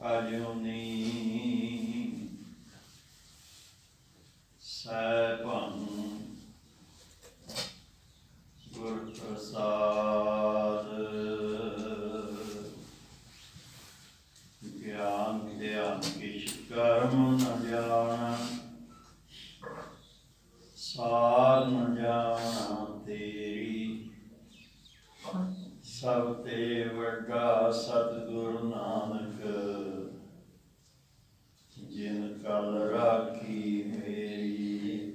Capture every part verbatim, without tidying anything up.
ਅਜੂਨੀ ਸੈਭੰ ਗੁਰ ਪ੍ਰਸਾਦ ਗਿਆਨ ਧਿਆਨ ਕਿਛ ਕਰਮ ਨ ਜਾਣਾ ਸਾਰ ਨ ਜਾਣਾ ਤੇਰੀ ਸਭ ਤੇ ਵੱਡਾ ਸਤਿਗੁਰੂ ਨਾਨਕ ਜਿਨ ਕਲ ਰਾਖੀ ਮੇਰੀ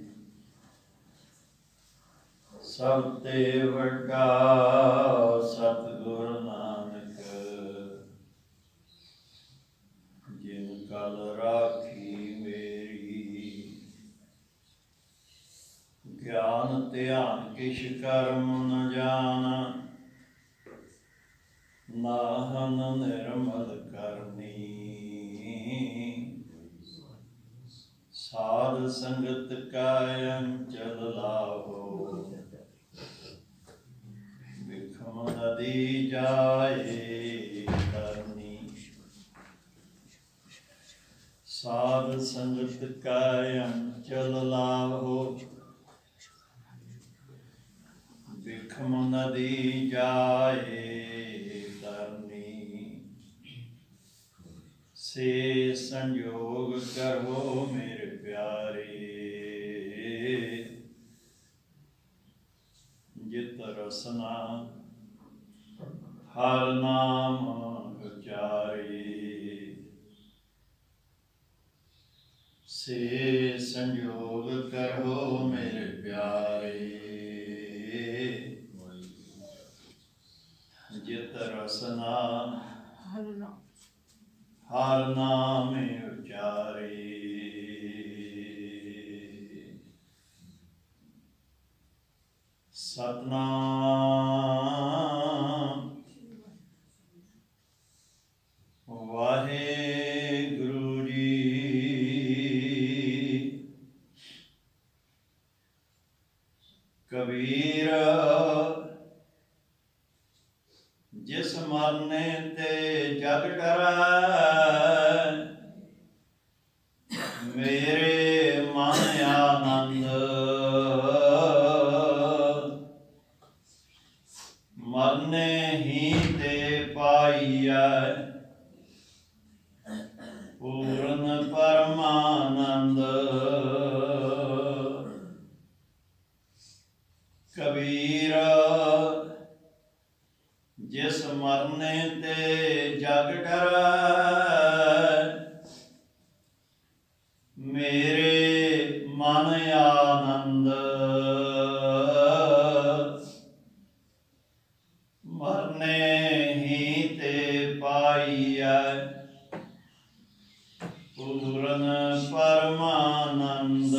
ਸਭ ਤੇ ਵੱਡਾ ਸਤਿਗੁਰੂ ਨਾਨਕ ਜਿਨ ਕਲ ਰਾਖੀ ਮੇਰੀ ਗਿਆਨ ਧਿਆਨ ਕਿਛ ਕਰਮ ਨ ਜਾਣਾ ਨਾਹਨ ਨਿਰਮਲ ਕਰਨੀ ਸਾਧ ਸੰਗਤ ਕਾਇਮ ਚਲ ਲਾਹੋ ਵਿਖਮ ਨਦੀ ਜਾਏ ਕਰਨੀ ਸਾਧ ਸੰਗਤ ਕਾਇਮ ਚਲ ਲਾਹੋ ਵਿਖਮ ਨਦੀ ਜਾਏ से संयोग करो मेरे प्यारे जित रसना हर नाम उचारे से संयोग करो मेरे प्यारे जित रसना हर नाम उचारे सतनाम वाहेगुरु जी कबीर जिस मरने ते जग डरै मेरे मन आनंद मरने ही ते पाइया पूर्ण परमानंद कबीर जिस मरने ते जग डरै मेरे मन आनंद मरने ही ते पाइया पूर्ण परमानंद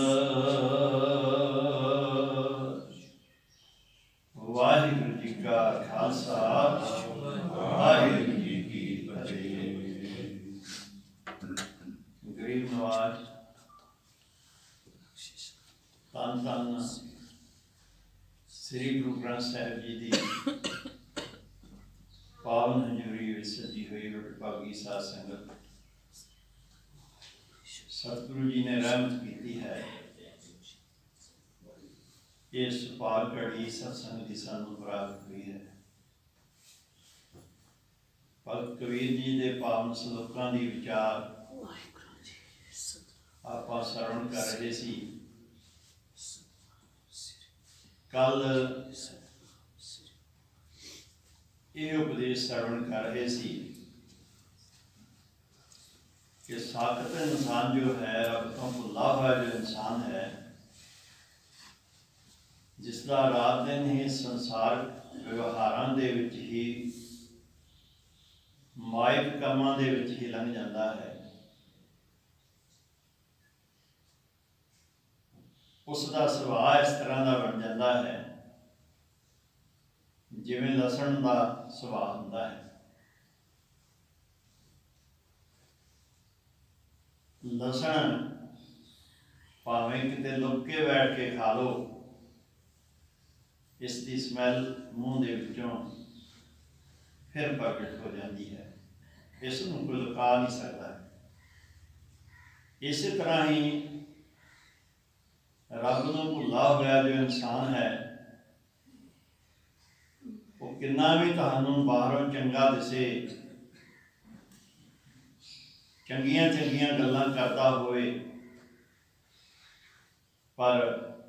वाहिगुरु जी का खालसा वाहिगुरु जी की फतेह। गरीब नवाज धन धन श्री गुरु ग्रंथ साहिब जी की पावन हजूरी विच सजी हुई वडभागी साध संगत सतगुरु जी ने रहमत की है। इस पाक घड़ी सत्संग की सानू प्राप्त हुई है। भगत कबीर जी के पावन सलोकां दी विचार आपां सरवण कर रहे सी। कल ये उपदेश सरवण कर रहे सी कि साकत इंसान जो है, रब तो भुला हुआ जो इंसान है, जिसका रात दिन ही संसार व्यवहारां दे विच ही माइक कामां दे विच ही लंघ जाता है, उसका सुभाव इस तरह का बन जाता है जिवें लसण का सुभाव हुंदा है। लसण भावें किते लुक के बैठ के खा लो, इसकी स्मैल मूँह दे विचों फिर प्रगट हो जाती है। इस नूं कोई लुका नहीं सकता। इस तरह ही रब नूं भुला होया जो इंसान है, वो कितना भी तुहानूं बाहरों चंगा दिसे, चंगियां चंगियां गल्लां करता होए, पर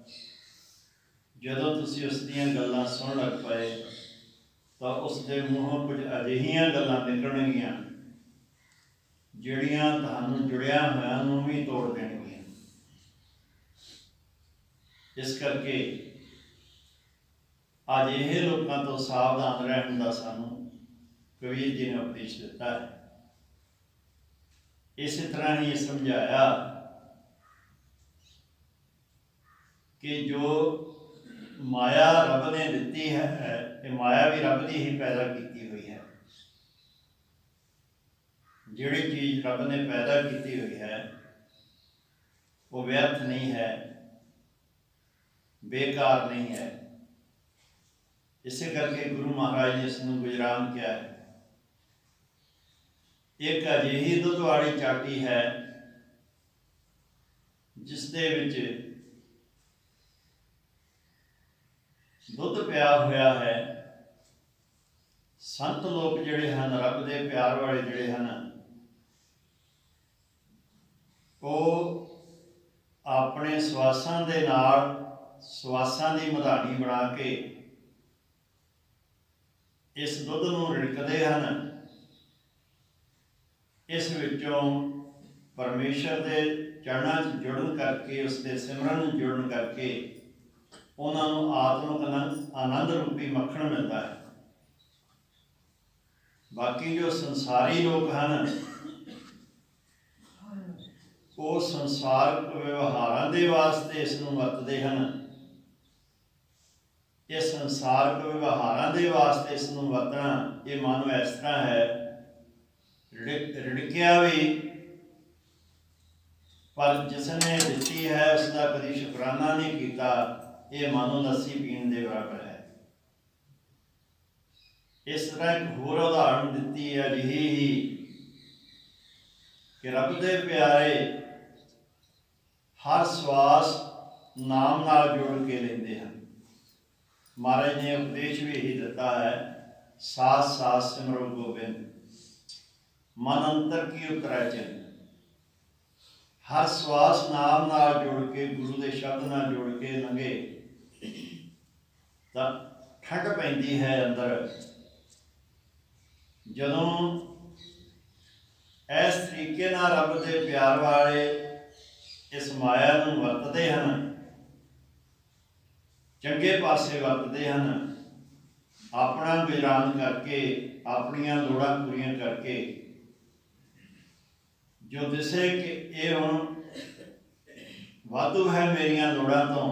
जदों तुसीं उस दीयां गल्लां सुन लग पए तो उसके मूहों कुछ अजिहियां गल्लां निकलणगियां जिहड़ियां तुहानूं जुड़िया होया नूं भी तोड़ देणगियां। इस करके अजिहे लोकां तो सावधान रहण दा सानूं कबीर जी ने उपदेश दिता है। इस तरह ही समझाया कि जो माया रब ने दिती है, ये माया भी रब की ही पैदा की हुई है। जिहड़ी चीज़ रब ने पैदा की हुई है वो व्यर्थ नहीं है, बेकार नहीं है। इस करके गुरु महाराज ने इसनूं गुजरान किया है। एक अजिही दुध वाली चाटी है जिस दे विच दुध पिया होया है। संत लोग जिहड़े हन, रब दे प्यार वाले जिहड़े हन, वो अपने सवासां दे नाल सवासां दी मधानी बना के इस दुध नूं रिड़कदे हन। इस विचों परमेश्वर के चरणों च जुड़न करके, उसके सिमरन जुड़न करके उन्होंने आत्मक आनंद रूपी मक्खण मिलता है। बाकी जो संसारी लोग हैं वो संसारक व्यवहारां दे वास्ते इसनूं वरतदे हन। ये संसारक व्यवहारां दे वास्ते इसनूं वरतना ये मानो इस तरह है, रिड़क रिड़किया भी पर जिसने दिती है उसका कभी शुकराना नहीं किया, ये मानो लस्सी पीण दे बराबर है। इस तरह एक होर उदाहरण दिती है अजिही ही कि रब दे प्यारे हर सवास नाम नाल जोड़ के लेंदे हैं। महाराज ने उपदेश भी यही दिता है, सास सास सिमरो गोबिंद, मन अंतर की उतरै चिंद। हर सवास नाम नाल जोड़ के, गुरु के शब्द नाल जोड़ के लंघे तो ठंड पैंदी है अंदर। जदों इस तरीके नाल रब दे प्यार वाले इस माया नूं वरतदे हन, चंगे पासे वरतदे हन, अपना गुजरान करके, अपनियां लोड़ां पूरियां करके, जो दिसे कि ये हुण वाधू है मेरियां लोड़ां तो,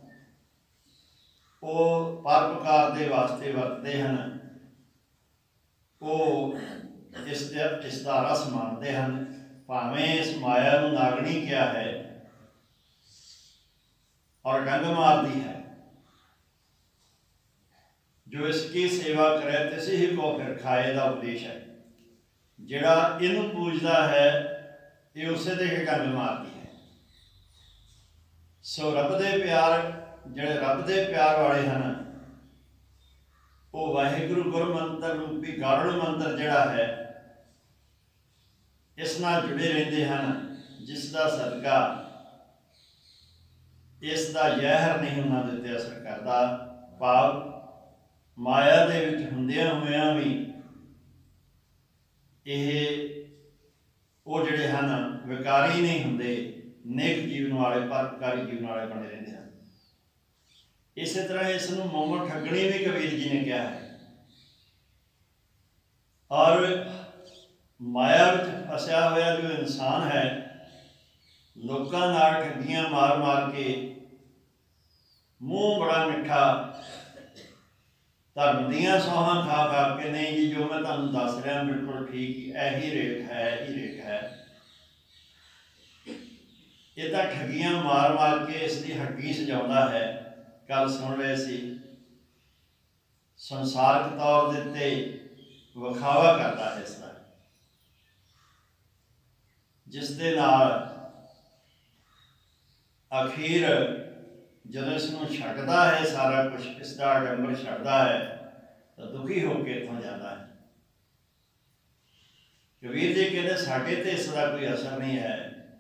वो परोपकार दे वास्ते वरतदे हन, वो इस इसका रस मानते हैं। भावें इस माया नूं नागणी क्या है और डंग मारती है, जो इसकी सेवा करे तिसी ही को फिर खाए का उपदेश है। जिहड़ा इनू पूजदा है ये उसे दे के डंग मारती है। सो रब दे प्यार जिहड़े रब दे प्यार वाले हैं, वो वाहिगुरु गुर मंत्र रूपी गारड़ मंत्र जिहड़ा है इस नाल जुड़े रहंदे हैं, जिसका सदका इसका जहर नहीं उन्हां दे उत्ते असर करता। भाव माया दे विच हुंदियां होइयां भी ये वो जिहड़े हन विकारी नहीं हुंदे, नेक जीवन वाले परोपकारी जीवन वाले बने रहंदे हैं। इस तरह इसनूं मोमो ठगणी भी कबीर जी ने कहा है। और माया विच फसिया होया जो इंसान है, लोकां नाल ठगियां मार मार के मूँह बड़ा मिठा धर्म दीयां सौहां खा खा के, नहीं जी जो मैं तुहानूं दस रहा बिल्कुल ठीक यही रेट है, यही रेट है, ये तो ठगियां मार मार के इसकी हड्डी सजाउंदा है। कल सुन रहे सी संसारक तौर के उत्ते विखावा करता है इसका। जिस दे नाल अखीर जदों इसनूं छड्डदा है, सारा कुछ इसका आडंबर छड्डदा है, तो दुखी होकर इत्थों जाता है। कबीर जी कहते साडे ते इसका कोई असर नहीं है,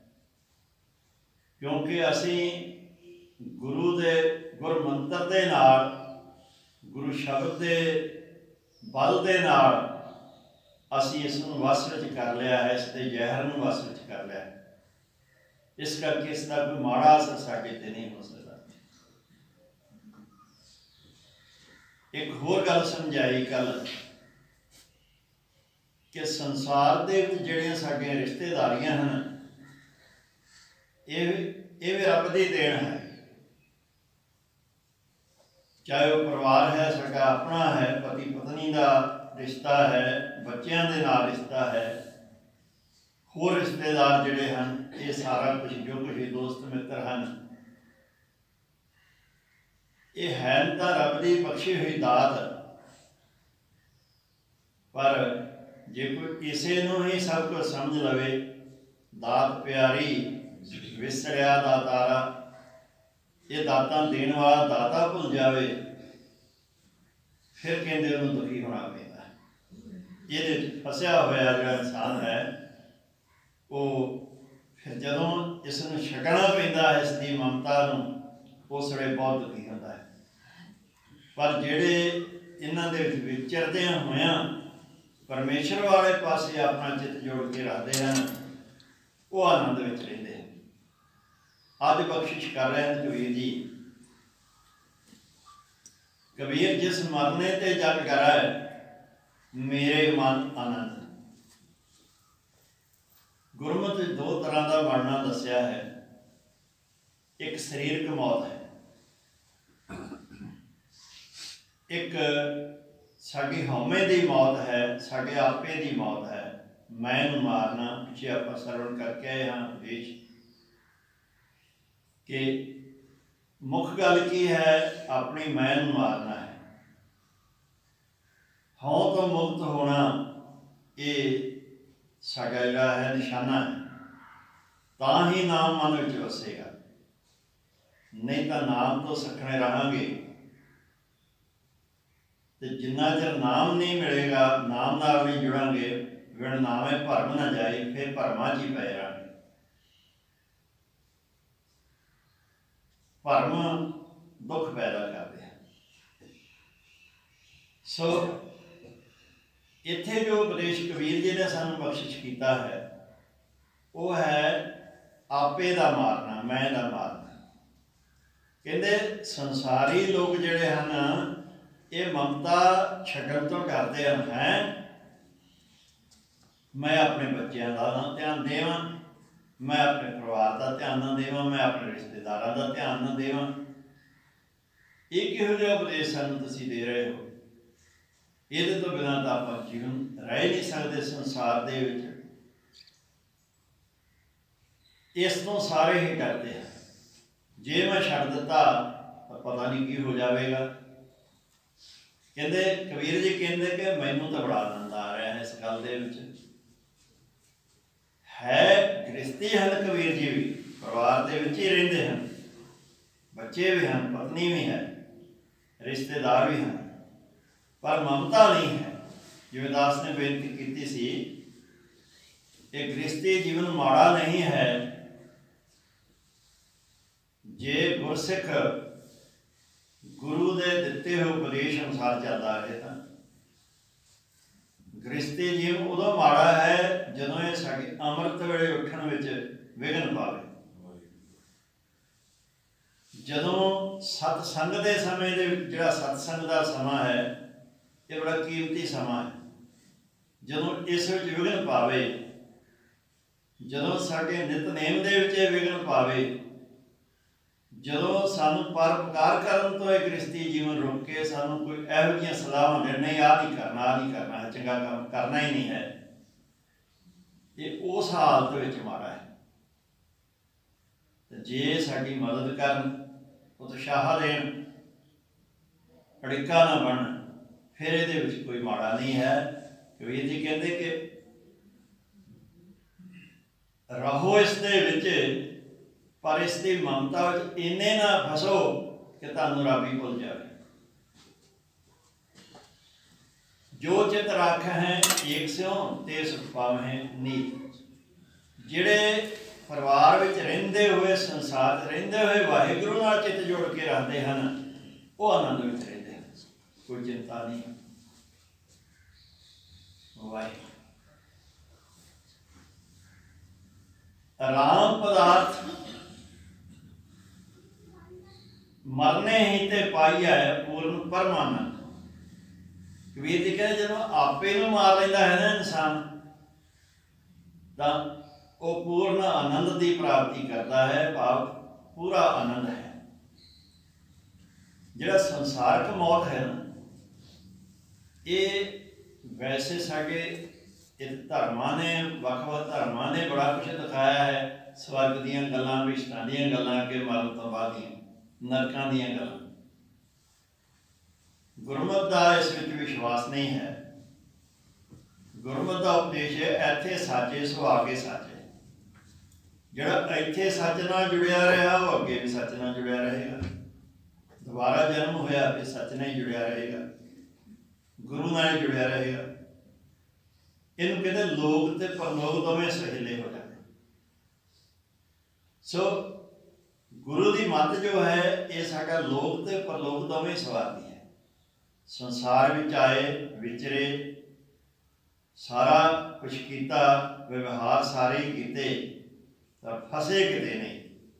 क्योंकि असी गुरु दे गुर मंत्र दे नाल, गुरु शब्द दे बल दे नाल असी इसनूं वस विच कर लिया है, इसके जहर नूं वस विच कर लिया है। इस करके इसका कोई माड़ा असर साडे ते नहीं हो सकता। एक होर गल समझाई कल कि संसार दे विच जिहड़ियां साडीआं रिश्तेदारियां हन, ये ये भी रब दी देन है। चाहे वह परिवार है, साडा अपना है, पति पत्नी का रिश्ता है, बच्चों के नाल रिश्ता है, होर रिश्तेदार जिहड़े हन, ये सारा कुछ जो कुछ दोस्त मित्र हैं, ये है तो रब की बख्शी हुई दात। पर जे कोई इसे नूं ही सब कुछ समझ लवे, दात प्यारी विसरिया दातारा, ये दातां देण वाला दाता भुल जावे, फिर कहते उन्होंने दुखी होना पैंदा है। ये फसिया होया जो इंसान है, वो फिर जदों इसनूं छड्डना पैंदा है, इसकी ममता नूं, उस वेले बहुत दुखी होंदा है। पर जिहड़े इन्हां दे विच विचरदिआं होइआं परमेश्वर वाले पासे अपना चित जोड़ के रखते हैं, वो आनंद विच रहिंदे हैं। अज बख्शिश कर रहे हैं कबीर जी। कबीर जिस मरने ते जग करा है, मेरे मन आनंद। गुरमत दो तरह का मरना दसिया है। एक शरीरक मौत है, एक साडी हौमे की मौत है, साडे आपे की मौत है। मैं नूं मारना, पिछे आप सरवण करके आए हाँ उपदेश कि मुख गल की है, अपनी मैं नूं मारना है। हौं तो मुक्त होना, ये साडा जिहड़ा है निशाना है। तां ही नाम मन विच वसेगा, नहीं तो नाम तो सखणे रहांगे। तो जिन्ना चर नाम नहीं मिलेगा, नाम नाल नहीं जुड़ांगे, विण नामे भरम ना जाए, फिर भरमा च ही पै रहांगे। भरम दुख पैदा करते हैं। सो इत्थे जो उपदेश कबीर जी ने सानू बख्शिश किया है, वो है आपे दा मारना, मैं दा मारना। कहते संसारी लोग जिहड़े हैं, ये ममता छड्डण तो डरदे हैं। मैं अपने बच्चों का ना ध्यान देवां, मैं अपने परिवार का ध्यान ना देवां, मैं अपने रिश्तेदारों का ध्यान ना देवां। ये किहो जिहा उपदेश सानूं तुसीं दे रहे हो? ये तो बिना तो आप जीवन रह नहीं सकते संसार दे विच। इस तो सारे ही डरते हैं, जे मैं छड्ड दिता तो पता नहीं की हो जाएगा। कहते कबीर जी कहते कि मैनू तो बड़ा आनंद आ रहा है इस गल दे विच। है गृहस्थी हैं कबीर जी भी, परिवार दे विच ही रहिंदे हैं, बच्चे भी हैं, पत्नी भी है, रिश्तेदार भी हैं, पर ममता नहीं है। जिवें दास ने बेनती की सी, ये गृहस्थी जीवन माड़ा नहीं है। जे गुरसिख गुरु दे दिते हुए उपदेश अनुसार चलता रहे तो गृहस्थी जीवन उदों माड़ा है जदों ये साडी अमृत वेले उठण विच विघन पावे। जदों सतसंग के समय दे जिहड़ा सतसंग का समा है, ये बड़ा कीमती समा है। जदों इस विच विघन पावे, जदों साडे नितनेम दे विच विघन पावे, जदों सानू परोपकार करन तो एक गृहस्थी जीवन रुक के सानू कोई इहो जिहियां सलाहां दे, नहीं आ नहीं करना, आ नहीं करना है, चंगा काम करना ही नहीं है, ये उस हालत विच माड़ा है। तो जे साडी मदद करन, उत्साह देण, अड़िक्का ना बन, फिर इहदे विच कोई माड़ा नहीं है। कबीर जी कहते कि ਰਹੋ ਇਸ ਦੇ ਵਿੱਚ, ਪਰ ਇਸ ਦੀ ਮਮਤਾ ਵਿੱਚ ਇੰਨੇ ਨਾ ਫਸੋ ਕਿ ਤੁਹਾਨੂੰ ਰੱਬ ਹੀ ਭੁੱਲ ਜਾਵੇ। ਜੋ ਚਿਤ ਰਾਖ ਹੈ ਏਕ ਸਿਉ ਤੇ ਸੁਖ ਪਾਵਹਿ ਨੀਤ। ਜਿਹੜੇ ਪਰਿਵਾਰ ਵਿੱਚ ਰਹਿੰਦੇ ਹੋਏ, ਸੰਸਾਰ 'ਚ ਰਹਿੰਦੇ ਹੋਏ ਵਾਹਿਗੁਰੂ ਨਾਲ ਚਿੱਤ ਜੋੜ ਕੇ ਰੱਖਦੇ ਹਨ, ਉਹ ਆਨੰਦ ਵਿੱਚ ਰਹਿੰਦੇ ਹਨ, ਕੋਈ ਚਿੰਤਾ ਨਹੀਂ। ਵਾਹਿਗੁਰੂ ਰਾਮ ਪਦਾਰਥ ਮਰਨੇ ਹੀ ਤੇ ਪਾਈਐ ਪੂਰਨ ਪਰਮਾਨੰਦ। ਕਬੀਰ ਜੀ ਕਹਿੰਦੇ ਜਦੋਂ ਆਪੇ ਨੂੰ ਮਾਰ ਲੈਂਦਾ ਹੈ ਨਾ ਇਨਸਾਨ, ਤਾਂ ਉਹ ਪੂਰਨ ਆਨੰਦ ਦੀ ਪ੍ਰਾਪਤੀ ਕਰਦਾ ਹੈ, ਭਾਵ ਪੂਰਾ ਆਨੰਦ ਹੈ। ਜਿਹੜਾ ਸੰਸਾਰਕ ਮੌਤ ਹੈ ਨਾ, ਇਹ ਵੈਸੇ ਸਾਡੇ ਇਹ ਧਰਮਾਂ ਨੇ, ਵੱਖ ਵੱਖ ਧਰਮਾਂ ਨੇ ਬੜਾ ਕੁਛ ਦਿਖਾਇਆ ਹੈ। ਸਵਰਗ ਦੀਆਂ ਗੱਲਾਂ, ਵਿਸ਼ਟਾਂ ਦੀਆਂ ਗੱਲਾਂ, ਅੱਗੇ ਮਰਨ ਤੋਂ ਬਾਅਦ ਦੀਆਂ ਨਰਕਾਂ ਦੀਆਂ ਗੱਲਾਂ। ਗੁਰਮਤਿ ਦਾ ਇਸ ਵਿੱਚ ਵਿਸ਼ਵਾਸ ਨਹੀਂ ਹੈ। ਗੁਰਮਤਿ ਦਾ ਉਪਦੇਸ਼ ਹੈ ਇੱਥੇ ਸਾਚੇ ਸੋ ਆਗੇ ਸਾਚੇ। ਜਿਹੜਾ ਇੱਥੇ ਸੱਚ ਨਾਲ ਜੁੜਿਆ ਰਿਹਾ, ਉਹ ਅੱਗੇ ਵੀ ਸੱਚ ਨਾਲ ਜੁੜਿਆ ਰਹੇਗਾ। ਦੁਬਾਰਾ ਜਨਮ ਹੋਇਆ ਫਿਰ ਸੱਚ ਨਾਲ ਹੀ ਜੁੜਿਆ ਰਹੇਗਾ, ਗੁਰੂ ਨਾਲ ਹੀ ਜੁੜਿਆ ਰਹੇਗਾ। ਇਹਨੂੰ ਕਹਿੰਦੇ ਲੋਕ ਤੇ ਪਰਲੋਕ ਦੋਵੇਂ ਸਹੇਲੇ ਹੋ ਜਾਂਦੇ। ਸੋ ਗੁਰੂ ਦੀ ਮੱਤ ਜੋ ਹੈ, ਇਹ ਸਾਡਾ ਲੋਕ ਤੇ ਪਰਲੋਕ ਦੋਵੇਂ ਸਵਾਰਦੀ ਹੈ। ਸੰਸਾਰ ਵਿੱਚ ਆਏ, ਵਿਚਰੇ, ਸਾਰਾ ਕੁਛ ਕੀਤਾ, ਵਿਵਹਾਰ ਸਾਰੇ ਕੀਤੇ, ਤਾਂ ਫਸੇ ਕਿਤੇ ਨਹੀਂ।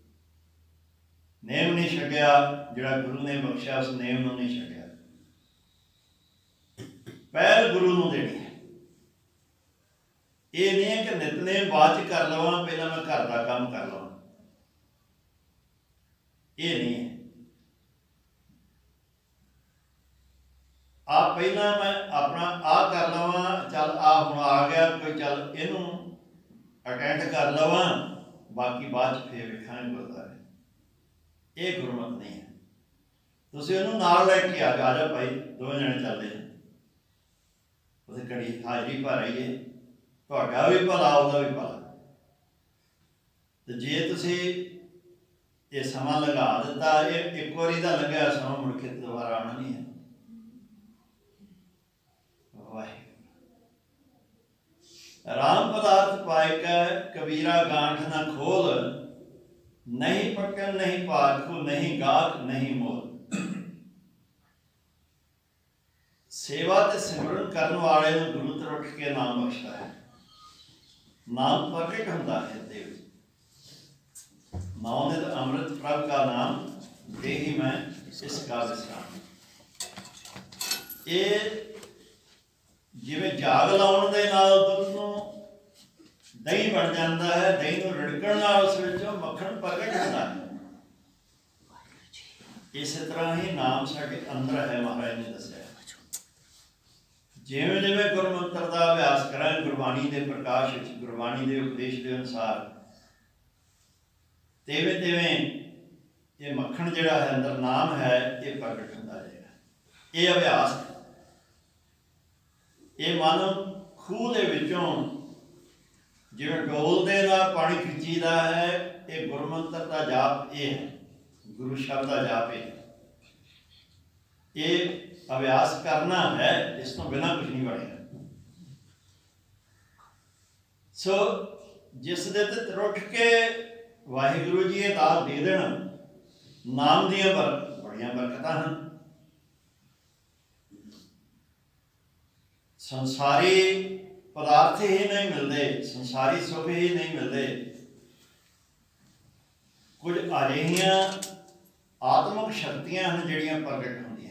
ਨੇਮ ਨਹੀਂ ਛੱਡਿਆ, ਜਿਹੜਾ ਗੁਰੂ ਨੇ ਬਖਸ਼ਿਆ ਉਸ ਨੇਮ ਨੂੰ ਨਹੀਂ ਛੱਡਿਆ। ਪਹਿਲ ਗੁਰੂ ਨੂੰ ਦੇਣੀ ਹੈ। ਇਹ ਨਹੀਂ ਹੈ ਕਿ ਨਿਤਨੇਮ ਬਾਅਦ 'ਚ ਕਰ ਲਵਾਂ, ਪਹਿਲਾਂ ਮੈਂ ਘਰ ਦਾ ਕੰਮ ਕਰ ਲਵਾਂ। ਇਹ ਨਹੀਂ ਹੈ। ਆ ਪਹਿਲਾਂ ਮੈਂ ਆਪਣਾ ਆਹ ਕਰ ਲਵਾਂ, ਚੱਲ ਆ ਹੁਣ ਆ ਗਿਆ ਕੋਈ, ਚੱਲ ਇਹਨੂੰ ਅਟੈਂਡ ਕਰ ਲਵਾਂ, ਬਾਕੀ ਬਾਅਦ 'ਚ ਫੇਰ ਵੇਖਾਂਗੇ ਗੁਰਦੁਆਰੇ। ਇਹ ਗੁਰਮਤਿ ਨਹੀਂ ਹੈ। ਤੁਸੀਂ ਉਹਨੂੰ ਨਾਲ ਲੈ ਕੇ ਆ ਜਾ, ਆ ਜਾ ਭਾਈ, ਦੋਵੇਂ ਜਣੇ ਚੱਲਦੇ ਆ, ਉਹਦੇ ਘੜੀ ਹਾਜ਼ਰੀ ਭਰ ਆਈਏ, ਤੁਹਾਡਾ ਵੀ ਭਲਾ ਉਹਦਾ ਵੀ ਭਲਾ। ਤੇ ਜੇ ਤੁਸੀਂ ਇਹ ਸਮਾਂ ਲਗਾ ਦਿੱਤਾ, ਇਹ ਇੱਕ ਵਾਰੀ ਦਾ ਲੱਗਿਆ ਸਮਾਂ ਮੁੜ ਕੇ ਦੁਬਾਰਾ ਆਉਣਾ ਨਹੀਂ ਹੈ। ਰਾਮ ਪਦਾਰਥ ਪਾਇ ਕੈ ਕਬੀਰਾ ਗਾਂਠ ਨਾ ਖੋਲ। ਨਹੀਂ ਪੱਕਣ ਨਹੀਂ ਪਾਰਖੂ, ਨਹੀਂ ਗਾਹਕ ਨਹੀਂ ਮੋਲ। ਸੇਵਾ ਤੇ ਸਿਮਰਨ ਕਰਨ ਵਾਲੇ ਨੂੰ ਗੁਰੂ ਤੋਂ ਉੱਠ ਕੇ ਨਾਮ ਬਖਸ਼ਦਾ ਹੈ। ਨਾਮ ਪ੍ਰਗਟ ਹੁੰਦਾ ਹੈ ਦੇਵ। ਨਾਮ ਨਿਤ ਅੰਮ੍ਰਿਤ ਪ੍ਰਭ ਕਾ ਨਾਮ, ਦੇਹੀ ਮੈਂ ਇਸ ਕਾ ਵਿਸਰਾਮ। ਇਹ ਜਿਵੇਂ ਜਾਗ ਲਾਉਣ ਦੇ ਨਾਲ ਦੁੱਧ ਨੂੰ ਦਹੀਂ ਬਣ ਜਾਂਦਾ ਹੈ, ਦਹੀਂ ਨੂੰ ਰਿੜਕਣ ਨਾਲ ਉਸ ਵਿੱਚੋਂ ਮੱਖਣ ਪ੍ਰਗਟ ਹੁੰਦਾ ਹੈ। ਇਸੇ ਤਰ੍ਹਾਂ ਹੀ ਨਾਮ ਸਾਡੇ ਅੰਦਰ ਹੈ। ਮਹਾਰਾਜ ਨੇ ਦੱਸਿਆ ਜਿਵੇਂ ਜਿਵੇਂ ਗੁਰਮੰਤਰ ਦਾ ਅਭਿਆਸ ਕਰਾਂਗੇ, ਗੁਰਬਾਣੀ ਦੇ ਪ੍ਰਕਾਸ਼ ਵਿੱਚ, ਗੁਰਬਾਣੀ ਦੇ ਉਪਦੇਸ਼ ਦੇ ਅਨੁਸਾਰ, ਤਿਵੇਂ ਤਿਵੇਂ ਇਹ ਮੱਖਣ ਜਿਹੜਾ ਹੈ ਅੰਦਰ ਨਾਮ ਹੈ, ਇਹ ਪ੍ਰਗਟ ਹੁੰਦਾ ਜਾਏਗਾ। ਇਹ ਅਭਿਆਸ, ਇਹ ਮਨ ਖੂਹ ਦੇ ਵਿੱਚੋਂ ਜਿਵੇਂ ਡੋਲ ਦੇ ਨਾਲ ਪਾਣੀ ਖਿੱਚੀਦਾ ਹੈ, ਇਹ ਗੁਰਮੰਤਰ ਦਾ ਜਾਪ ਇਹ ਹੈ, ਗੁਰੂ ਸ਼ਬਦ ਦਾ ਜਾਪ ਇਹ। ਇਹ ਅਭਿਆਸ ਕਰਨਾ ਹੈ, ਇਸ ਤੋਂ ਬਿਨਾਂ ਕੁਝ ਨਹੀਂ ਬਣੇਗਾ। ਸੋ ਜਿਸ ਦੇ ਤੇ ਤਰੁੱਠ ਕੇ ਵਾਹਿਗੁਰੂ ਜੀ ਇਹ ਦਾਤ ਦੇ ਦੇਣ, ਨਾਮ ਦੀਆਂ ਬੜੀਆਂ ਬਰਕਤਾਂ ਹਨ। ਸੰਸਾਰੀ ਪਦਾਰਥ ਹੀ ਨਹੀਂ ਮਿਲਦੇ, ਸੰਸਾਰੀ ਸੁੱਖ ਹੀ ਨਹੀਂ ਮਿਲਦੇ। ਕੁਝ ਅਜਿਹੀਆਂ ਆਤਮਿਕ ਸ਼ਕਤੀਆਂ ਹਨ ਜਿਹੜੀਆਂ ਪ੍ਰਗਟ ਹੁੰਦੀਆਂ।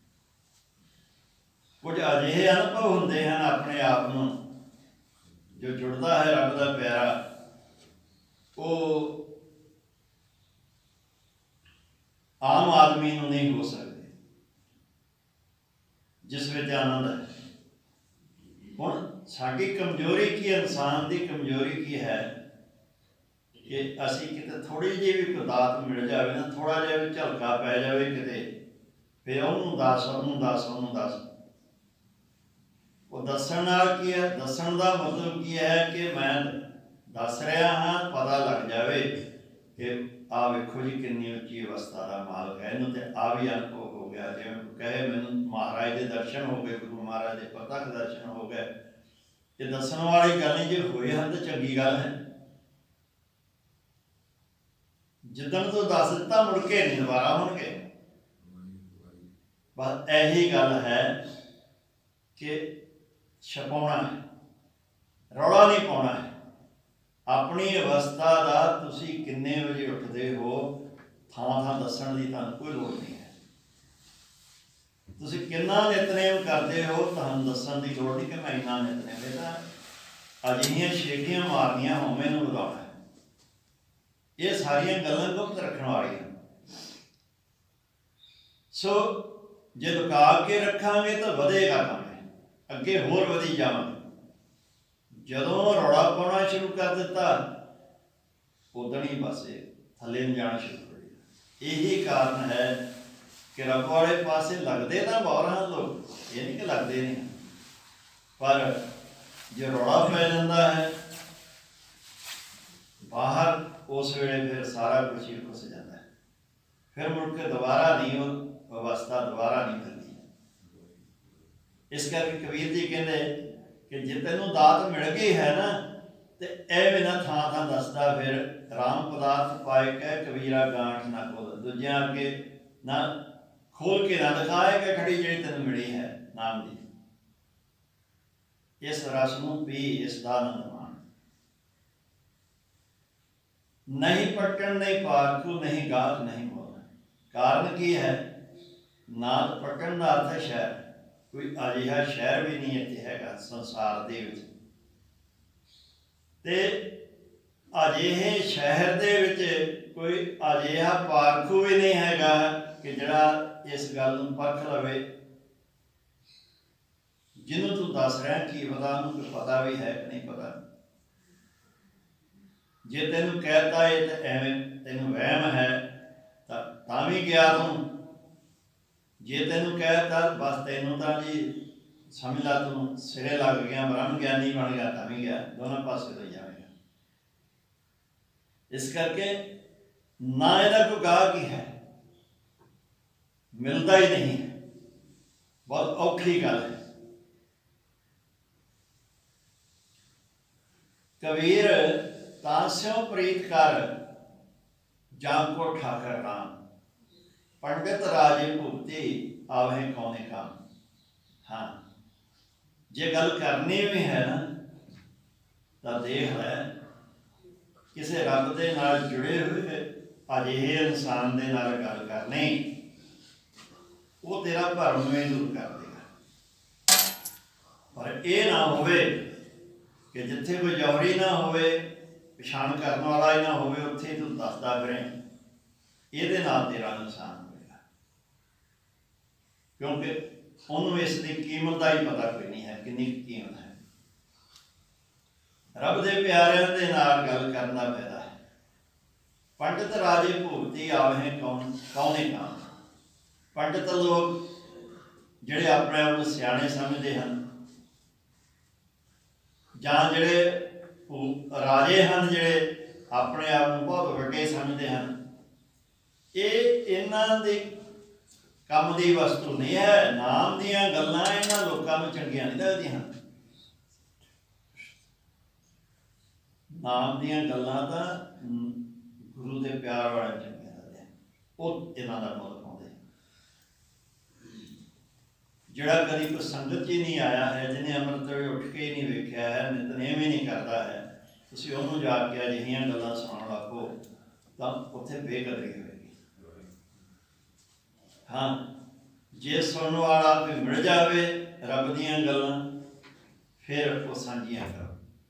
ਕੁਝ ਅਜਿਹੇ ਅਨੁਭਵ ਹੁੰਦੇ ਹਨ ਆਪਣੇ ਆਪ ਨੂੰ, ਜੋ ਜੁੜਦਾ ਹੈ ਰੱਬ ਦਾ ਪਿਆਰਾ, ਉਹ ਆਮ ਆਦਮੀ ਨੂੰ ਨਹੀਂ ਹੋ ਸਕਦੇ, ਜਿਸ ਵਿੱਚ ਆਨੰਦ ਹੈ। ਹੁਣ ਸਾਡੀ ਕਮਜ਼ੋਰੀ ਕੀ, ਇਨਸਾਨ ਦੀ ਕਮਜ਼ੋਰੀ ਕੀ ਹੈ ਕਿ ਅਸੀਂ ਕਿਤੇ ਥੋੜ੍ਹੀ ਜਿਹੀ ਵੀ ਕੋਈ ਦਾਤ ਮਿਲ ਜਾਵੇ ਨਾ, ਥੋੜ੍ਹਾ ਜਿਹਾ ਵੀ ਝਲਕਾ ਪੈ ਜਾਵੇ ਕਿਤੇ, ਫਿਰ ਉਹਨੂੰ ਦੱਸ, ਉਹਨੂੰ ਦੱਸ, ਉਹਨੂੰ ਦੱਸ। ਉਹ ਦੱਸਣ ਨਾਲ ਕੀ ਹੈ? ਦੱਸਣ ਦਾ ਮਤਲਬ ਕੀ ਹੈ ਕਿ ਮੈਂ दस रहा हाँ पता लग जाए कि आ वेखो जी कितनी उच्ची अवस्था का मालक है, इनू तो आ भी अनुभव हो गया। जिवें कहे मैनू महाराज के दर्शन हो गए, गुरु महाराज के प्रत्यक्ष दर्शन हो गए, ये दसन वाली गल नहीं, जो होए हैं तो चंगी गल है। जिदन तो दस दिता मुड़ के नहीं दोबारा होणगे। बस यही गल है कि छपाउणा है, रौला नहीं पाउणा है। अपनी अवस्था का तुसी किन्ने बजे उठते हो थां थां दस्सण दी तुहानूं कोई लोड़ नहीं है। तुसी किन्ना नितनेम करते हो तुहानूं दस्सण दी लोड़ नहीं कि मैं इन्ना नितनेम। ये तां अजिहियां छेटियां मारनियां होमे नूं लगाउणा है। ये सारियां गल्लां गुप्त रखण वालियां। सो जे लुका के रखांगे तो वधेगा काम, अगे होर वधी जावांगे। जदों रौला पाउणा शुरू कर दिता उदण ही बस थले न जाना शुरू हो गया। यही कारण है कि रब वाले पासे लगते तो बहुत हैं लोग, ये नहीं कि लगते नहीं, पर जो रौला पै जाता है बाहर उस वेले फिर सारा कुछ ही घुस जाता है। फिर मुड़ के दोबारा नहीं वो अवस्था दोबारा नहीं मिलती। इस करके कबीर जी कहते कि जे तेनों दात मिल गई है ना तो एवं ना थां थां दसदा फिर राम पदार्थ पाए कै कबीरा गांठ ना खोल। दूजिया अगे ना खोल के ना दिखाए कि खड़ी जी तेन मिली है नाम की, इस रस नूं पी इसका आनंद मान। नहीं पटन नहीं पारखू नहीं गाहक नहीं मोल। कारण की है ना पटन का अर्थ है शहर, कोई अजिहा शहर भी नहीं इत्थे हैगा संसार दे विच। ते अजिहे शहर दे विच कोई अजिहा पारखू भी नहीं हैगा कि जिहड़ा इस गल नूं परख लवे। जिन्हों तू दस रहा की पता उन्होंने कोई पता भी है कि नहीं पता। जे तेनों कहता है तो एवं तेनों वहम है तां भी गया तू। जे तेनों कहता बस तेनों तो जी समझ ला तू सिरे लग गया, ब्रह्म ज्ञानी बन गया, तां भी गया, दोनों पासे तो जाएगा। इस करके ना इहदा कोई गाहक ही है, मिलता ही नहीं है, बहुत औखी गल है। कबीर तांस्यों प्रीत कर जाको ठाकर राम, पंडित राजे भुगती आवहे कौने काम। हाँ जे गल करनी भी है ना तो देख लै किसी रब के नाल जुड़े हुए अजिहे इंसान के नाल गल करनी, वो तेरा भरम में दूर कर देगा। पर यह ना होवे कि जिथे कोई जौहरी ना होवे, पछाण करने वाला ही ना होवे, उत्थे तू दसदा फिरें, ये तेरा नुकसान होगा। क्योंकि उन्होंने इसकी कीमत का ही पता कोई नहीं है कितनी कीमत है। रब दे प्यारिਆਂ ਦੇ नाल गल करना पैदा है। पंडित राजे भुगती आवहे कौन कौने काम। पंडित लोग जिहड़े अपने आप को सियाणे समझते हैं, जां जिहड़े राजे हैं जिहड़े अपने आप को बहुत वड्डे समझते हैं, ये इन्हां दे काम की वस्तु नहीं है। नाम दियां गल्लां इन्हां लोकां नूं चंगियां नहीं लगदियां। नाम दियां गल्लां तां गुरु के प्यार वाले चंगियां लगदियां, वो इन्हां दा मुल पाउंदे। जिहड़ा कभी कोई संगत ही नहीं आया है, जिन्हें अमृत वेले उठ के ही नहीं वेख्या है, नितनेम ही नहीं करता है, तुसीं उहनूं जाके अजिहियां गल्लां सुणाउण लगो तां उत्थे बेकदरी होएगी। हाँ जे सुनने वाला कोई मिल जाए रब दियां गल्लां, फिर वो सांझियां करो।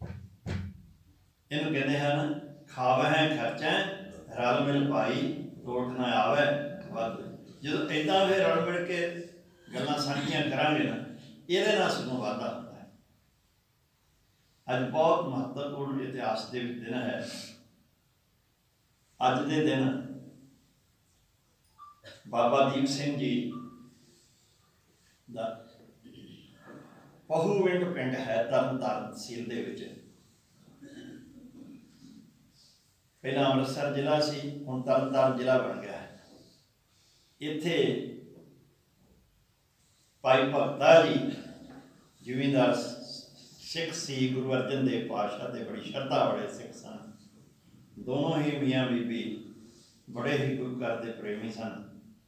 इनू कहते हैं खावै खर्चै रल मिल पाई, टोट ना आवे वध। जो इदा फिर रल मिल के गल्लां सांझियां करांगे ना, ये सगों वाधा होता है। अज बहुत महत्वपूर्ण इतिहास के दिन है। अज के दिन बाबा दीप सिंह जी दा पहूविंड पिंड है तरन ताਰਨ तहसील दे विच। ਪਹਿਲਾਂ ਅੰਮ੍ਰਿਤਸਰ ਜ਼ਿਲ੍ਹਾ ਸੀ, ਹੁਣ ਤਰਨਤਾਰਨ ਜ਼ਿਲ੍ਹਾ ਬਣ ਗਿਆ ਹੈ। ਇੱਥੇ ਭਾਈ ਭਗਤਾ ਜੀ ਜ਼ਿਮੀਂਦਾਰ ਸਿੱਖ ਸੀ, ਗੁਰੂ ਅਰਜਨ ਦੇਵ ਪਾਤਸ਼ਾਹ ਤੇ ਬੜੀ ਸ਼ਰਧਾ ਵਾਲੇ ਸਿੱਖ ਸਨ। ਦੋਨੋਂ ਹੀ ਮੀਆਂ ਬੀਬੀ ਬੜੇ ਹੀ ਗੁਰੂ ਘਰ ਦੇ ਪ੍ਰੇਮੀ ਸਨ।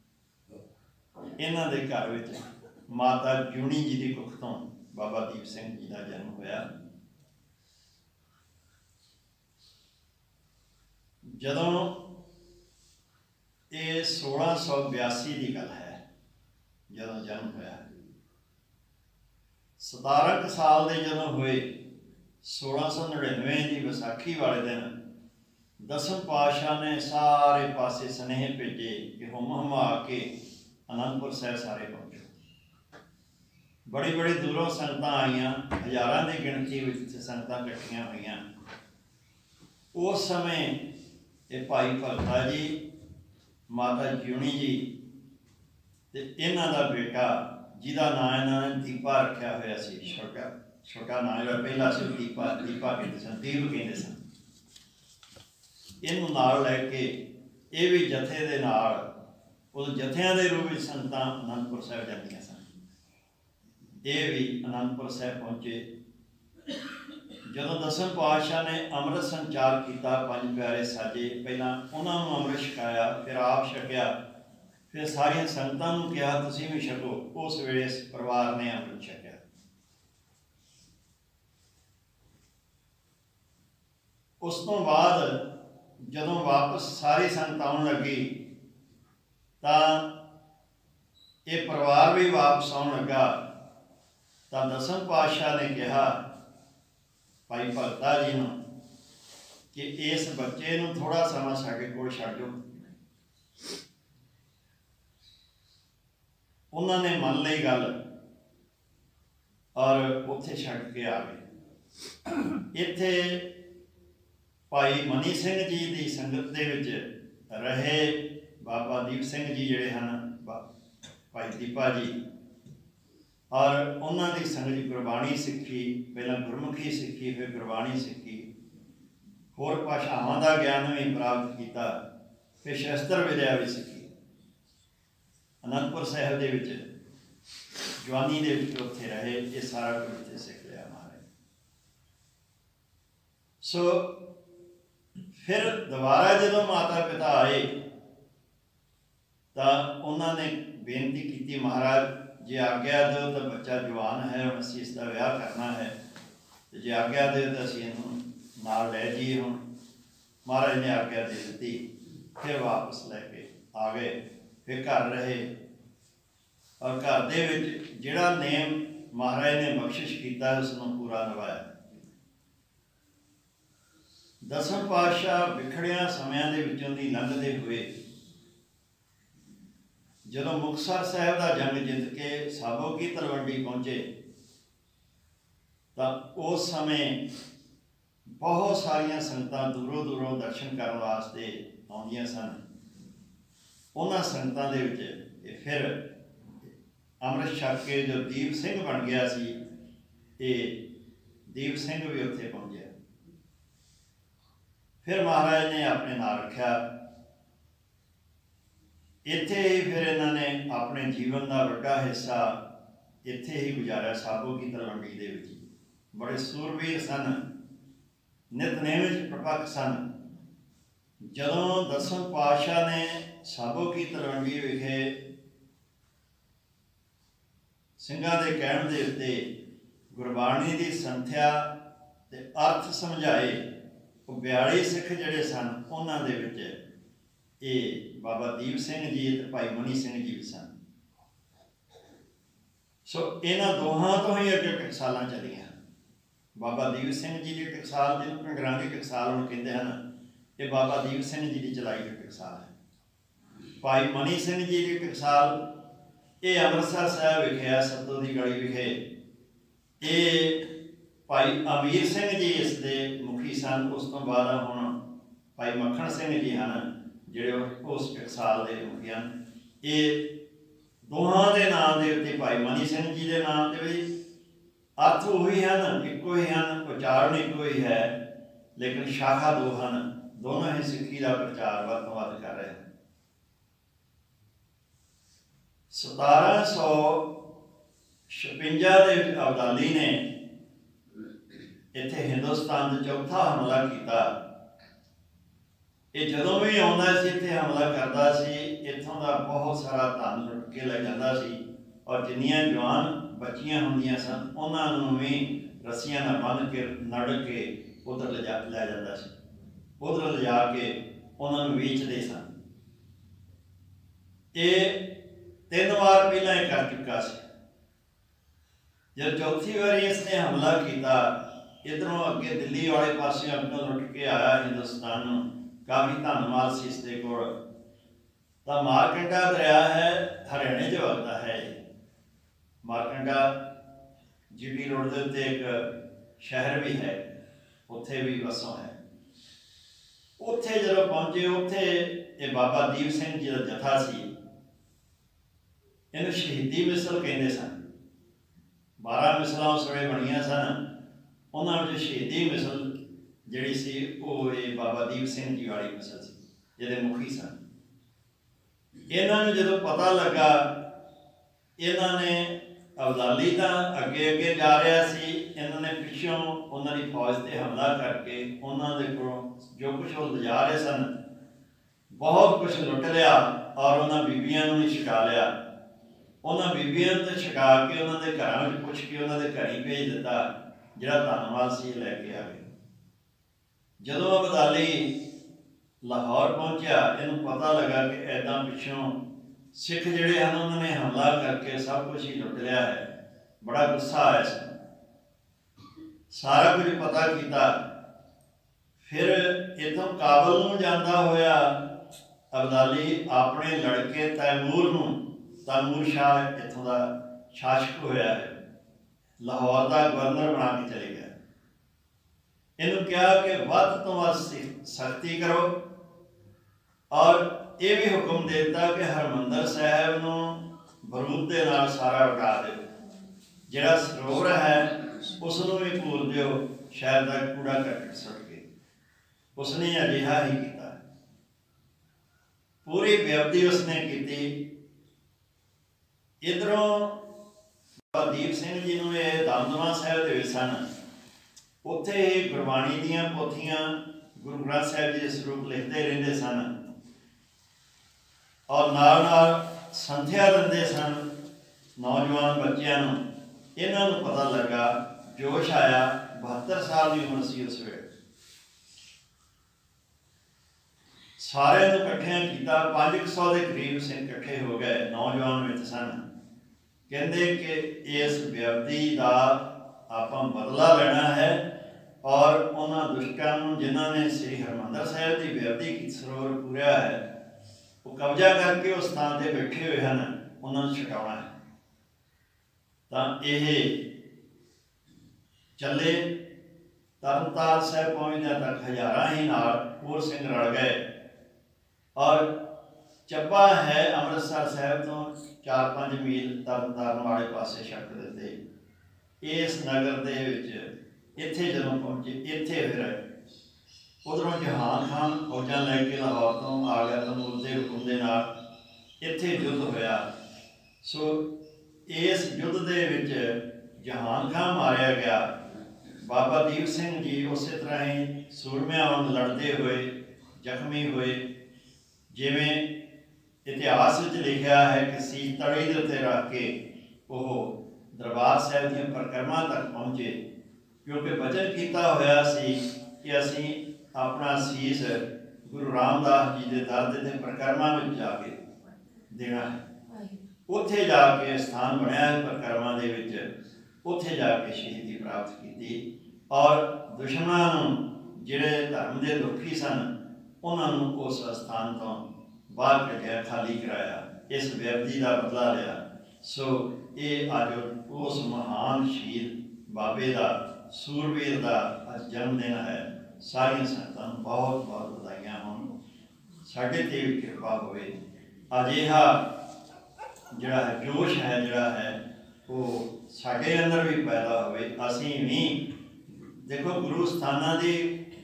ਇਹਨਾਂ ਦੇ ਘਰ ਵਿੱਚ ਮਾਤਾ ਜੂਣੀ ਜੀ ਦੀ ਕੁੱਖ ਤੋਂ ਬਾਬਾ ਦੀਪ ਸਿੰਘ ਜੀ ਦਾ ਜਨਮ ਹੋਇਆ। ਜਦੋਂ ਇਹ ਸੋਲਾਂ ਸੌ ਬਿਆਸੀ ਦੀ ਗੱਲ ਹੈ, ਜਦੋਂ ਜਨਮ ਹੋਇਆ, ਸਤਾਰਾਂ ਕੁ ਸਾਲ ਦੇ ਜਦੋਂ ਹੋਏ, ਸੋਲਾਂ ਸੌ ਨੜਿਨਵੇਂ ਦੀ ਵਿਸਾਖੀ ਵਾਲੇ ਦਿਨ ਦਸਮ ਪਾਤਸ਼ਾਹ ਨੇ ਸਾਰੇ ਪਾਸੇ ਸੁਨੇਹੇ ਭੇਜੇ ਕਿ ਹੁਮ ਹੁਮਾ ਕੇ ਅਨੰਦਪੁਰ ਸਾਹਿਬ ਸਾਰੇ ਪਹੁੰਚੋ। ਬੜੀ ਬੜੀ ਦੂਰੋਂ ਸੰਗਤਾਂ ਆਈਆਂ, ਹਜ਼ਾਰਾਂ ਦੀ ਗਿਣਤੀ ਵਿੱਚ ਸੰਗਤਾਂ ਇਕੱਠੀਆਂ ਹੋਈਆਂ। ਉਸ ਸਮੇਂ ਇਹ ਭਾਈ ਭਗਤਾ ਜੀ, ਮਾਤਾ ਜਿਉਣੀ ਜੀ ਤੇ ਇਹਨਾਂ ਦਾ ਬੇਟਾ, ਜਿਹਦਾ ਨਾਂ ਇਹਨਾਂ ਨੇ ਦੀਪਾ ਰੱਖਿਆ ਹੋਇਆ ਸੀ, ਛੋਟਾ ਛੋਟਾ ਨਾਂ ਜਿਹੜਾ ਪਹਿਲਾ ਸੀ ਦੀਪਾ, ਦੀਪਾ ਕਹਿੰਦੇ ਸਨ, ਦੀਪ ਕਹਿੰਦੇ ਸਨ। ਇਹਨੂੰ ਨਾਲ ਲੈ ਕੇ ਇਹ ਵੀ ਜਥੇ ਦੇ ਨਾਲ, ਉਹ ਜਥਿਆਂ ਦੇ ਰੂਪ ਵਿੱਚ ਸੰਗਤਾਂ ਅਨੰਦਪੁਰ ਸਾਹਿਬ ਜਾਂਦੀਆਂ ਸਨ। ਇਹ ਵੀ ਅਨੰਦਪੁਰ ਸਾਹਿਬ ਪਹੁੰਚੇ। ਜਦੋਂ ਦਸਮ ਪਾਤਸ਼ਾਹ ਨੇ ਅੰਮ੍ਰਿਤ ਸੰਚਾਰ ਕੀਤਾ, ਪੰਜ ਪਿਆਰੇ ਸਾਜੇ, ਪਹਿਲਾਂ ਉਹਨਾਂ ਨੂੰ ਅੰਮ੍ਰਿਤ ਛਕਾਇਆ, ਫਿਰ ਆਪ ਛਕਿਆ, ਫਿਰ ਸਾਰੀਆਂ ਸੰਗਤਾਂ ਨੂੰ ਕਿਹਾ ਤੁਸੀਂ ਵੀ ਛਕੋ। ਉਸ ਵੇਲੇ ਇਸ ਪਰਿਵਾਰ ਨੇ ਅੰਮ੍ਰਿਤ ਛਕਿਆ। ਉਸ ਤੋਂ ਬਾਅਦ ਜਦੋਂ ਵਾਪਸ ਸਾਰੀ ਸੰਗਤ ਆਉਣ ਲੱਗੀ ਤਾਂ ਇਹ ਪਰਿਵਾਰ ਵੀ ਵਾਪਸ ਆਉਣ ਲੱਗਾ। ਤਾਂ ਦਸਮ ਪਾਤਸ਼ਾਹ ਨੇ ਕਿਹਾ ਭਾਈ ਭਗਤਾ ਜੀ ਨੂੰ ਕਿ ਇਸ ਬੱਚੇ ਨੂੰ ਥੋੜਾ ਸਮਾਂ ਸਾਡੇ ਕੋਲ ਛੱਡ ਦਿਓ। ਉਹਨਾਂ ਨੇ ਮੰਨ ਲਈ ਗੱਲ ਔਰ ਉੱਥੇ ਛੱਡ ਕੇ ਆ ਗਏ। ਇੱਥੇ ਭਾਈ ਮਨੀ ਸਿੰਘ ਜੀ ਦੀ ਸੰਗਤ ਦੇ ਵਿੱਚ ਰਹੇ ਬਾਬਾ ਦੀਪ ਸਿੰਘ ਜੀ ਜਿਹੜੇ ਹਨ, ਭਾਈ ਦੀਪਾ ਜੀ, ਔਰ ਉਹਨਾਂ ਦੀ ਸੰਗਤ ਗੁਰਬਾਣੀ ਸਿੱਖੀ, ਪਹਿਲਾਂ ਗੁਰਮੁਖੀ ਸਿੱਖੀ, ਫਿਰ ਗੁਰਬਾਣੀ ਸਿੱਖੀ, ਹੋਰ ਭਾਸ਼ਾਵਾਂ ਦਾ ਗਿਆਨ ਵੀ ਪ੍ਰਾਪਤ ਕੀਤਾ, ਫਿਰ ਸ਼ਸਤਰ ਵਿਦਿਆ ਵੀ ਸਿੱਖੀ। ਅਨੰਦਪੁਰ ਸਾਹਿਬ ਦੇ ਵਿੱਚ ਜਵਾਨੀ ਦੇ ਵਿੱਚ ਉੱਥੇ ਰਹੇ, ਇਹ ਸਾਰਾ ਕੁਝ ਇੱਥੇ ਸਿੱਖ ਲਿਆ ਮਹਾਰਾਜ। ਸੋ ਫਿਰ ਦੁਬਾਰਾ ਜਦੋਂ ਮਾਤਾ ਪਿਤਾ ਆਏ ਤਾਂ ਉਹਨਾਂ ਨੇ ਬੇਨਤੀ ਕੀਤੀ, ਮਹਾਰਾਜ ਜੇ ਆਗਿਆ ਦਿਓ ਤਾਂ ਬੱਚਾ ਜਵਾਨ ਹੈ, ਹੁਣ ਅਸੀਂ ਇਸ ਦਾ ਵਿਆਹ ਕਰਨਾ ਹੈ, ਤੇ ਜੇ ਆਗਿਆ ਦਿਓ ਤਾਂ ਅਸੀਂ ਇਹਨੂੰ ਨਾਲ ਲੈ ਜਾਈਏ। ਹੁਣ ਮਹਾਰਾਜ ਨੇ ਆਗਿਆ ਦੇ ਦਿੱਤੀ। ਫਿਰ ਵਾਪਸ ਲੈ ਕੇ ਆ ਗਏ, ਫਿਰ ਘਰ ਰਹੇ ਔਰ ਘਰ ਦੇ ਵਿੱਚ ਜਿਹੜਾ ਨੇਮ ਮਹਾਰਾਜ ਨੇ ਬਖਸ਼ਿਸ਼ ਕੀਤਾ ਉਸ ਨੂੰ ਪੂਰਾ ਨਿਭਾਇਆ। ਦਸਮ ਪਾਤਸ਼ਾਹ ਵਿਖੜਿਆਂ ਸਮਿਆਂ ਦੇ ਵਿੱਚੋਂ ਦੀ ਲੰਘਦੇ ਹੋਏ ਜਦੋਂ ਮੁਕਤਸਰ ਸਾਹਿਬ ਦਾ ਜੰਗ ਜਿੱਤ ਕੇ ਸਾਬੋ ਕੀ ਤਲਵੰਡੀ ਪਹੁੰਚੇ ਤਾਂ ਉਸ ਸਮੇਂ ਬਹੁਤ ਸਾਰੀਆਂ ਸੰਗਤਾਂ ਦੂਰੋਂ ਦੂਰੋਂ ਦਰਸ਼ਨ ਕਰਨ ਵਾਸਤੇ ਆਉਂਦੀਆਂ ਸਨ। ਉਹਨਾਂ ਸੰਗਤਾਂ ਦੇ ਵਿੱਚ ਇਹ ਫਿਰ ਅੰਮ੍ਰਿਤ ਛਕ ਕੇ ਜੋ ਦੀਪ ਸਿੰਘ ਬਣ ਗਿਆ ਸੀ, ਇਹ ਦੀਪ ਸਿੰਘ ਵੀ ਉੱਥੇ ਪਹੁੰਚਿਆ। ਫਿਰ ਮਹਾਰਾਜ ਨੇ ਆਪਣੇ ਨਾਲ ਰੱਖਿਆ। ਇੱਥੇ ਹੀ ਫਿਰ ਇਹਨਾਂ ਨੇ ਆਪਣੇ ਜੀਵਨ ਦਾ ਵੱਡਾ ਹਿੱਸਾ ਇੱਥੇ ਹੀ ਗੁਜ਼ਾਰਿਆ, ਸਾਬੋ ਕੀ ਤਲਵੰਡੀ ਦੇ ਵਿੱਚ। ਬੜੇ ਸੂਰਬੀਰ ਸਨ, ਨਿਤਨੇਮ ਵਿੱਚ ਪ੍ਰਪੱਕ ਸਨ। ਜਦੋਂ ਦਸਮ ਪਾਤਸ਼ਾਹ ਨੇ ਸਾਬੋ ਕੀ ਤਲਵੰਡੀ ਵਿਖੇ ਸਿੰਘਾਂ ਦੇ ਕਹਿਣ ਦੇ ਉੱਤੇ ਗੁਰਬਾਣੀ ਦੀ ਸੰਥਿਆ ਤੇ ਅਰਥ ਸਮਝਾਏ, ਉਹ ਬਿਆਲੀ ਸਿੱਖ ਜਿਹੜੇ ਸਨ ਉਹਨਾਂ ਦੇ ਵਿੱਚ ਇਹ ਬਾਬਾ ਦੀਪ ਸਿੰਘ ਜੀ ਤੇ ਭਾਈ ਮਨੀ ਸਿੰਘ ਜੀ ਵੀ ਸਨ। ਸੋ ਇਹਨਾਂ ਦੋਹਾਂ ਤੋਂ ਹੀ ਅੱਗੇ ਟਕਸਾਲਾਂ ਚੱਲੀਆਂ। ਬਾਬਾ ਦੀਪ ਸਿੰਘ ਜੀ ਦੀ ਟਕਸਾਲ, ਜਿਹਨੂੰ ਭਿੰਡਰਾਂ ਦੀ ਟਕਸਾਲ ਹੁਣ ਕਹਿੰਦੇ ਹਨ, ਇਹ ਬਾਬਾ ਦੀਪ ਸਿੰਘ ਜੀ ਦੀ ਚਲਾਈ ਦੀ ਟਕਸਾਲ ਹੈ। ਭਾਈ ਮਨੀ ਸਿੰਘ ਜੀ ਦੀ ਟਕਸਾਲ ਇਹ ਅੰਮ੍ਰਿਤਸਰ ਸਾਹਿਬ ਵਿਖੇ ਆ, ਸੱਤੋ ਦੀ ਗਲੀ ਵਿਖੇ। ਇਹ ਭਾਈ ਅਮੀਰ ਸਿੰਘ ਜੀ ਇਸ ਦੇ ਮੁਖੀ ਸਨ। ਉਸ ਤੋਂ ਬਾਅਦ ਹੁਣ ਭਾਈ ਮੱਖਣ ਸਿੰਘ ਜੀ ਹਨ ਜਿਹੜੇ ਉਸ ਟਕਸਾਲ ਦੇ ਮੁਖੀ ਹਨ। ਇਹ ਦੋਹਾਂ ਦੇ ਨਾਂ ਦੇ ਉੱਤੇ, ਭਾਈ ਮਨੀ ਸਿੰਘ ਜੀ ਦੇ ਨਾਂ ਦੇ ਵੀ ਅਰਥ ਉਹੀ ਹਨ, ਇੱਕੋ ਹੀ ਹਨ, ਉਚਾਰਨ ਇੱਕੋ ਹੀ ਹੈ। लेकिन शाखा दो हैं, दोनों ही सिक्खी का प्रचार वध तो वध कर रहे हैं। सतारह सौ छपंजा के अब्दाली ने इत्थे हिंदुस्तान चौथा हमला किया। ये जदों भी आउंदा सी इत्थे हमला करता सी, इत्थों का बहुत सारा धन लुट के ले जाता सी और जिन्नियां जवान बच्चियां होंदियां सन उन्होंने भी रस्सियां नाल बंध के नड़ के उधर ले जा लै जाता सी, उधर ले जाके उन्होंने बेचते सन। ये तीन बार पहला ही कर चुका सी। जब चौथी बारी इसने हमला किया, इधरों अगे दिल्ली वाले पासे अगों लुट के आया हिंदुस्तान, काफ़ी धन माल सी इसके कोल। तो मारकंडा दरिया है, हरियाणे च वगदा है। मारकंडा जी टी रोड के उत्ते एक शहर भी है, उत्थे भी बसों है। उत्थे जब पहुंचे, उत्थे ये बाबा दीप सिंह जी का जथा सी, इन्हूं शहीदी मिसल कहते सन। बारह मिसलां उस वेले बणियां सन, उन्होंने शहीदी मिसल जिहड़ी सी वो ये बाबा दीप सिंह जी वाली मिसल सी, जिहदे मुखी सन। इन्होंने जो पता लगा, इन्होंने अब्दाली तो अगे अगे जा रहा सी, इन्होंने पिछों उन्होंने फौज से हमला करके उन्होंने को जो कुछ वो ले जा रहे सन बहुत कुछ लुट लिया और उन्होंने बीबियां भी छका लिया। उन्होंने बीबियां तो छका के उन्होंने घरों में पुछ के उन्होंने घर ही भेज दिता, जिहड़ा धनवाल सी लैके आ गए। जदों अब्दाली लाहौर पहुंचा, इन्हूं पता लगा कि ऐदा पिछों सिख जिहड़े हैं उन्होंने हमला करके सब कुछ ही लुट लिया है। बड़ा गुस्सा आया सी, सारा कुछ पता किया। फिर इतों काबल नूं जांदा होया अब्दाली अपने लड़के तैमूर नूं, तैमूर शाह इत्थों का शासक होया है, लाहौर का गवर्नर बना के चले गया। इन्हों कहा कि वध तो वध सख्ती करो और ये भी हुक्म देता कि हरमंदर साहब नूं बरूद दे नाल सारा उठा दो, जिहड़ा सरोवर है उसनूं भी भूल दिओ, शहर का कूड़ा करकट सुट के। उसने अजिहा ही किया, पूरी बेअदबी उसने की। इधरों बाबा दीप सिंह जी नूं ये दमदमा साहिब दे सन, उत्थे ही गुरबाणी दीयां पोथियां गुरु ग्रंथ साहिब जी स्वरूप लिखते रहंदे सन और नाल नाल संध्या दिंदे सन नौजवान बच्चों नूं। इन्हां नूं पता लगा, जोश आया, बहत्तर साल की उम्र सी उस वेले। सारे नूं इकट्ठियां कीता, पाँच सौ के करीब सिंह इकट्ठे हो गए, नौजवान विच सन। कहंदे कि इस बेअदबी का आपां बदला लेना है और उन्होंने दुष्टां नूं जिन्होंने श्री हरमंदर साहिब की बेअदबी की, सरोवर पूरा है, वो कब्जा करके उस स्थान पर बैठे हुए हैं, उन्होंने छुटाना है। तो ये चले, तरनतार साहब पहुँचने तक हज़ारां ही नाल होर सिंह रल गए और ਚੱਬਾ है अमृतसर साहब तो चार पाँच मील तरनतारन वाले पासे छक दिते। इस नगर दे विच इत्थे जदों पहुंचे, इत्थे फिर उधरों जहान खान फौजां लैके लाहौर तो आ गया, तैमूर के हुक्म दे नाल इत्थे युद्ध होया। सो इस युद्ध दे विच जहान खान मारिया गया। बाबा दीप सिंह जी उस तरह ही सूरमियां वांग लड़ते हुए जख्मी हुए। जिवें इतिहास में लिखा है कि सीस तड़ी के उत्ते रख के वो दरबार साहब दी परिक्रमा तक पहुँचे, क्योंकि वचन किया होया सी कि असी अपना सीस गुरु रामदास जी के दर ते परिक्रमा में जाके देना है। उत्थे जाके स्थान बनया है परिक्रमा दे विच, उत्थे जाके शहीदी प्राप्त की और दुश्मनों नूं जिहड़े धर्म के दुखी सन उन्होंने उस स्थान तो बाहर कढ़िया, खाली कराया, इस बेअदबी का बदला लिया। सो ये अज उस महान शहीद बाबे का, सूरवीर का अज जन्मदिन है। सारिया संगतां नूं बहुत बहुत बधाइयां होण। साडे ते भी कृपा होवे, अजिहा जिहड़ा है जोश है जिहड़ा है वो साडे अंदर भी पैदा होवे। असीं भी देखो गुरु स्थानां दी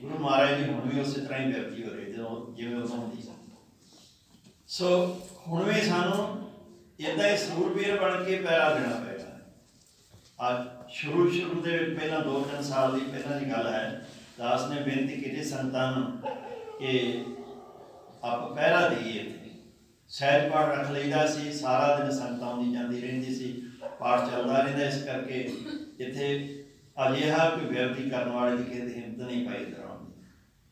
ਗੁਰੂ ਮਹਾਰਾਜ ਜੀ ਹੁਣ ਵੀ ਉਸੇ ਤਰ੍ਹਾਂ ਹੀ ਵਿਅਕਤੀ ਹੋ ਰਹੇ ਜਦੋਂ ਜਿਵੇਂ ਉਦੋਂ ਹੁੰਦੀ ਸੀ। ਸੋ ਹੁਣ ਵੀ ਸਾਨੂੰ ਇੱਦਾਂ ਹੀ ਸੂਰਬੀਰ ਬਣ ਕੇ ਪੈਰਾ ਦੇਣਾ ਪਏਗਾ। ਅੱਜ ਸ਼ੁਰੂ ਸ਼ੁਰੂ ਦੇ ਵਿੱਚ ਪਹਿਲਾਂ ਦੋ ਤਿੰਨ ਸਾਲ ਦੀ ਪਹਿਲਾਂ ਦੀ ਗੱਲ ਹੈ, ਦਾਸ ਨੇ ਬੇਨਤੀ ਕੀਤੀ ਸੰਗਤਾਂ ਨੂੰ ਕਿ ਆਪਾਂ ਪਹਿਰਾ ਦੇਈਏ। ਇੱਥੇ ਸਹਿਜ ਪਾਠ ਰੱਖ ਲਈਦਾ ਸੀ, ਸਾਰਾ ਦਿਨ ਸੰਗਤਾਂ ਆਉਂਦੀ ਜਾਂਦੀ ਰਹਿੰਦੀ ਸੀ, ਪਾਠ ਚੱਲਦਾ ਰਹਿੰਦਾ। ਇਸ ਕਰਕੇ ਇੱਥੇ ਅਜਿਹਾ ਕੋਈ ਵਿਅਕਤੀ ਕਰਨ ਵਾਲੇ ਦੀ ਕਿਸੇ ਦੀ ਹਿੰਮਤ ਨਹੀਂ ਪਾਈ ਕਰਾਉਣ ਦੀ।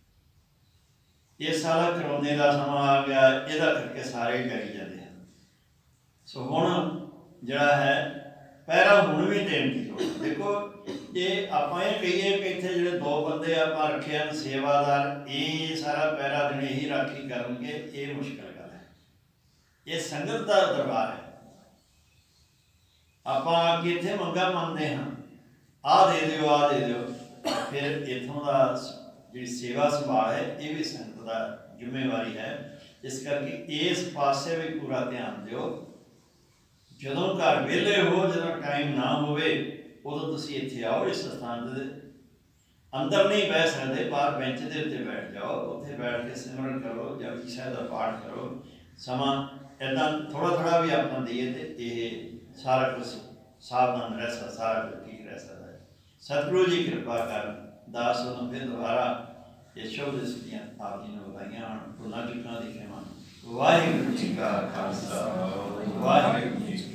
ਇਹ ਸਾਰਾ ਕਰੋਨੇ ਦਾ ਸਮਾਂ ਆ ਗਿਆ, ਇਹਦਾ ਕਰਕੇ ਸਾਰੇ ਕਰੀ ਜਾਂਦੇ ਹਨ। ਸੋ ਹੁਣ ਜਿਹੜਾ ਹੈ ਪਹਿਰਾ ਹੁਣ ਵੀ ਦੇਣ ਦੀ ਲੋੜ। ਦੇਖੋ ਜੇ ਆਪਾਂ ਇਹ ਕਹੀਏ ਕਿ ਇੱਥੇ ਜਿਹੜੇ ਦੋ ਬੰਦੇ ਆਪਾਂ ਰੱਖੇ ਹਨ ਸੇਵਾਦਾਰ, ਇਹ ਸਾਰਾ ਪਹਿਰਾ ਦਿਨ ਇਹੀ ਰਾਖੀ ਕਰਨਗੇ, ਇਹ ਮੁਸ਼ਕਿਲ ਗੱਲ ਹੈ। ਇਹ ਸੰਗਤ ਦਾ ਦਰਬਾਰ ਹੈ। ਆਪਾਂ ਆ ਕੇ ਇੱਥੇ ਮੰਗਾਂ ਮੰਨਦੇ ਹਾਂ, ਆਹ ਦੇ ਦਿਓ ਆਹ ਦੇ ਦਿਓ, ਫਿਰ ਇੱਥੋਂ ਦਾ ਜਿਹੜੀ ਸੇਵਾ ਸੰਭਾਲ ਹੈ ਇਹ ਵੀ ਸੰਗਤ ਦਾ ਜ਼ਿੰਮੇਵਾਰੀ ਹੈ। ਇਸ ਕਰਕੇ ਇਸ ਪਾਸੇ ਵੀ ਪੂਰਾ ਧਿਆਨ ਦਿਓ। ਜਦੋਂ ਘਰ ਵਿਹਲੇ ਹੋ, ਜਦੋਂ ਟਾਈਮ ਨਾ ਹੋਵੇ, ਉਦੋਂ ਤੁਸੀਂ ਇੱਥੇ ਆਓ। ਇਸ ਸਥਾਨ ਦੇ ਅੰਦਰ ਨਹੀਂ ਬਹਿ ਸਕਦੇ, ਬਾਹਰ ਬੈਂਚ ਦੇ ਉੱਤੇ ਬੈਠ ਜਾਓ, ਉੱਥੇ ਬੈਠ ਕੇ ਸਿਮਰਨ ਕਰੋ, ਜਪਜੀ ਸਾਹਿਬ ਦਾ ਪਾਠ ਕਰੋ। ਸਮਾਂ ਇੱਦਾਂ ਥੋੜ੍ਹਾ ਥੋੜ੍ਹਾ ਵੀ ਆਪਣਾ ਦੇਈਏ ਤੇ ਇਹ ਸਾਰਾ ਕੁਛ ਸਾਵਧਾਨ ਰਹਿ ਸਕਦਾ, ਸਾਰਾ ਕੁਝ ਠੀਕ ਰਹਿ ਸਕਦਾ ਹੈ। ਸਤਿਗੁਰੂ ਜੀ ਕਿਰਪਾ ਕਰ। ਦਾਸ ਨੂੰ ਫਿਰ ਦੁਬਾਰਾ ਇਹ ਸ਼ੁਭ ਦਿਸ ਦੀਆਂ ਆਪ ਜੀ ਨੂੰ ਵਧਾਈਆਂ ਹੋਣ। ਭੁੱਲਾਂ ਚੁੱਕਾਂ ਦੀ ਖਿਮਾ। ਵਾਹਿਗੁਰੂ ਜੀ ਕਾ ਖਾਲਸਾ, ਵਾਹਿਗੁਰੂ ਜੀ